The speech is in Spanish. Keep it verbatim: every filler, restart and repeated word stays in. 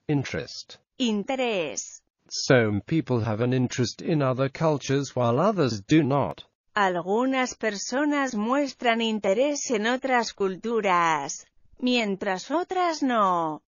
Interest. Interés. Some people have an interest in other cultures while others do not. Algunas personas muestran interés en otras culturas, mientras otras no.